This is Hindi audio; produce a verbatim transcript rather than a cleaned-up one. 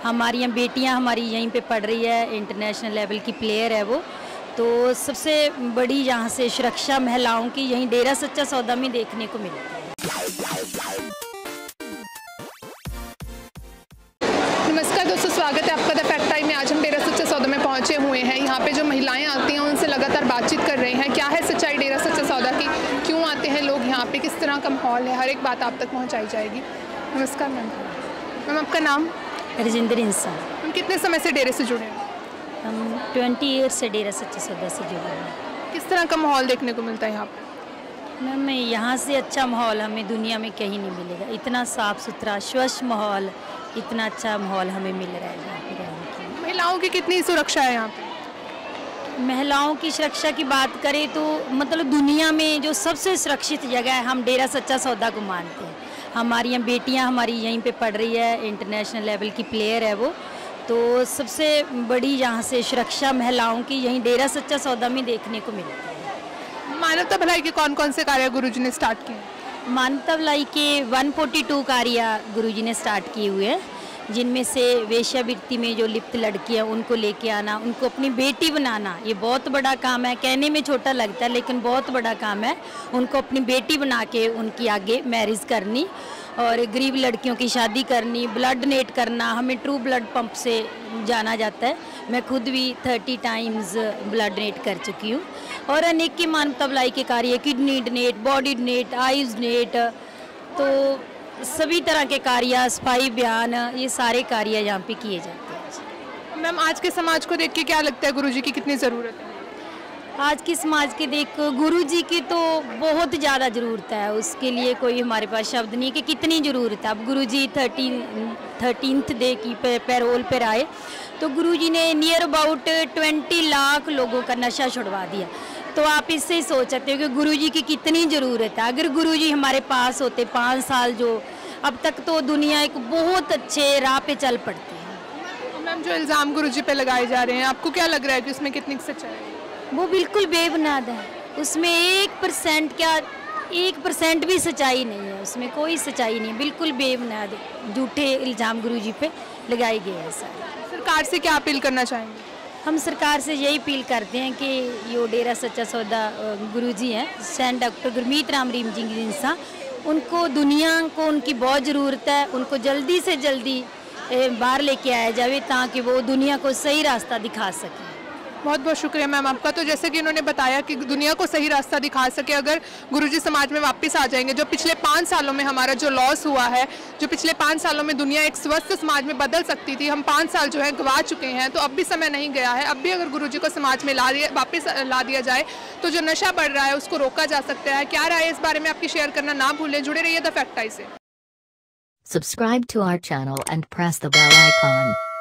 हमारी यहाँ बेटियाँ हमारी यहीं पे पढ़ रही है, इंटरनेशनल लेवल की प्लेयर है वो। तो सबसे बड़ी यहाँ से सुरक्षा महिलाओं की यहीं डेरा सच्चा सौदा में देखने को मिलती है। नमस्कार दोस्तों, स्वागत है आपका द फैक्ट टाइम में। आज हम डेरा सच्चा सौदा में पहुंचे हुए हैं। यहाँ पे जो महिलाएं आती हैं उनसे लगातार बातचीत कर रहे हैं। क्या है सच्चाई डेरा सच्चा सौदा की, क्यों आते हैं लोग यहाँ पे, किस तरह का माहौल है, हर एक बात आप तक पहुँचाई जाएगी। नमस्कार मैम। मैम आपका नाम? राजेंद्र इंसान। हम कितने समय से डेरे से जुड़े हैं? हम ट्वेंटी ईयर्स से डेरा सच्चा सौदा से जुड़े हैं। किस तरह का माहौल देखने को मिलता है यहाँ पे? मैम यहाँ से अच्छा माहौल हमें दुनिया में कहीं नहीं मिलेगा। इतना साफ़ सुथरा स्वच्छ माहौल, इतना अच्छा माहौल हमें मिल रहा है यहाँ पे रहने की। महिलाओं की कितनी सुरक्षा है यहाँ पे? महिलाओं की सुरक्षा की बात करें तो मतलब दुनिया में जो सबसे सुरक्षित जगह है हम डेरा सच्चा सौदा को मानते हैं। हमारी यहाँ बेटियाँ हमारी यहीं पे पढ़ रही है, इंटरनेशनल लेवल की प्लेयर है वो। तो सबसे बड़ी यहाँ से सुरक्षा महिलाओं की यहीं डेरा सच्चा सौदा में देखने को मिलती है। मानवता भलाई के कौन कौन से कार्य गुरुजी ने स्टार्ट किए? मानवता भलाई के एक सौ बयालीस कार्य गुरुजी ने स्टार्ट किए हुए हैं, जिनमें से वेश्यावृत्ति में जो लिप्त लड़कियां उनको लेके आना, उनको अपनी बेटी बनाना, ये बहुत बड़ा काम है। कहने में छोटा लगता है लेकिन बहुत बड़ा काम है। उनको अपनी बेटी बना के उनकी आगे मैरिज करनी और गरीब लड़कियों की शादी करनी, ब्लड डोनेट करना। हमें ट्रू ब्लड पंप से जाना जाता है। मैं खुद भी थर्टी टाइम्स ब्लड डोनेट कर चुकी हूँ। और अनेक की मानवता भलाई के कार्य, kidney donate, body donate, eyes donate, तो सभी तरह के कार्य, सफाई अभियान, ये सारे कार्य यहाँ पे किए जाते हैं। मैम आज के समाज को देख के क्या लगता है गुरुजी की कितनी ज़रूरत है? आज के समाज के देख गुरुजी की तो बहुत ज़्यादा ज़रूरत है। उसके लिए कोई हमारे पास शब्द नहीं कि कितनी ज़रूरत है। अब गुरुजी थर्टीन थर्टीन्थ डे की पे पैरोल पर आए तो गुरुजी ने नियर अबाउट ट्वेंटी लाख लोगों का नशा छुड़वा दिया। तो आप इससे ही सोच सकते हो कि गुरुजी की कितनी ज़रूरत है। अगर गुरुजी हमारे पास होते पाँच साल जो अब तक, तो दुनिया एक बहुत अच्छे राह पे चल पड़ती है। मैम जो इल्ज़ाम गुरुजी पे लगाए जा रहे हैं, आपको क्या लग रहा है कि उसमें कितनी सच्चाई है? वो बिल्कुल बेबुनियाद है। उसमें एक परसेंट क्या एक परसेंट भी सच्चाई नहीं है। उसमें कोई सच्चाई नहीं है, बिल्कुल बेबुनियाद झूठे इल्ज़ाम गुरुजी पे लगाए गए हैं सारे। सरकार से क्या अपील करना चाहेंगे? हम सरकार से यही अपील करते हैं कि यो डेरा सच्चा सौदा गुरुजी हैं, सेंट डॉक्टर गुरमीत राम रीम जी इंसान, उनको दुनिया को उनकी बहुत ज़रूरत है। उनको जल्दी से जल्दी बाहर लेके आया जाए ताकि वो दुनिया को सही रास्ता दिखा सकें। बहुत बहुत शुक्रिया मैम आपका। तो जैसे कि इन्होंने बताया कि दुनिया को सही रास्ता दिखा सके अगर गुरुजी समाज में वापस आ जाएंगे। जो पिछले पाँच सालों में हमारा जो लॉस हुआ है, जो पिछले पाँच सालों में दुनिया एक स्वस्थ समाज में बदल सकती थी, हम पाँच साल जो है गवा चुके हैं। तो अब भी समय नहीं गया है। अब भी अगर गुरुजी को समाज में ला दिया वापस ला दिया जाए तो जो नशा बढ़ रहा है उसको रोका जा सकता है। क्या राय है इस बारे में आपकी शेयर करना ना भूलें। जुड़े रहिए द फैक्ट टाइम से। Subscribe to our channel and press the bell icon.